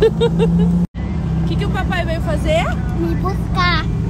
O que o papai veio fazer? Me buscar.